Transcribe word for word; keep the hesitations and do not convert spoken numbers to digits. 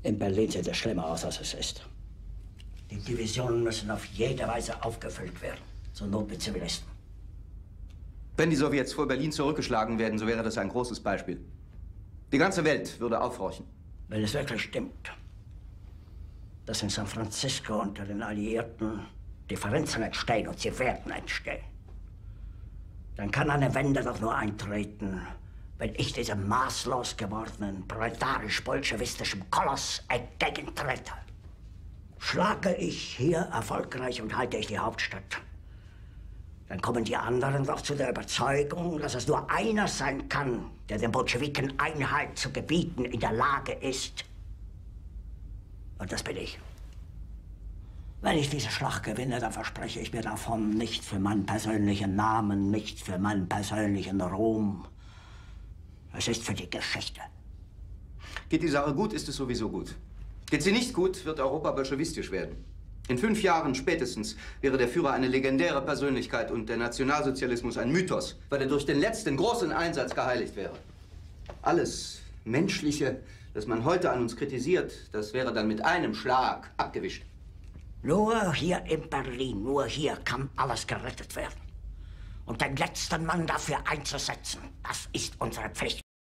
In Berlin sieht es schlimmer aus, als es ist. Die Divisionen müssen auf jede Weise aufgefüllt werden, zur Not mit Zivilisten. Wenn die Sowjets vor Berlin zurückgeschlagen werden, so wäre das ein großes Beispiel. Die ganze Welt würde aufhorchen. Wenn es wirklich stimmt, dass in San Francisco unter den Alliierten Differenzen entstehen, und sie werden entstehen, dann kann eine Wende doch nur eintreten, wenn ich diesem maßlos gewordenen, proletarisch-bolschewistischen Koloss entgegentrete. Schlage ich hier erfolgreich und halte ich die Hauptstadt, dann kommen die anderen doch zu der Überzeugung, dass es nur einer sein kann, der den Bolschewiken Einhalt zu gebieten in der Lage ist. Und das bin ich. Wenn ich diese Schlacht gewinne, dann verspreche ich mir davon nicht für meinen persönlichen Namen, nicht für meinen persönlichen Ruhm. Es ist für die Geschichte. Geht die Sache gut, ist es sowieso gut. Geht sie nicht gut, wird Europa bolschewistisch werden. In fünf Jahren spätestens wäre der Führer eine legendäre Persönlichkeit und der Nationalsozialismus ein Mythos, weil er durch den letzten großen Einsatz geheiligt wäre. Alles Menschliche, das man heute an uns kritisiert, das wäre dann mit einem Schlag abgewischt. Nur hier in Berlin, nur hier kann alles gerettet werden. Und den letzten Mann dafür einzusetzen, das ist unsere Pflicht.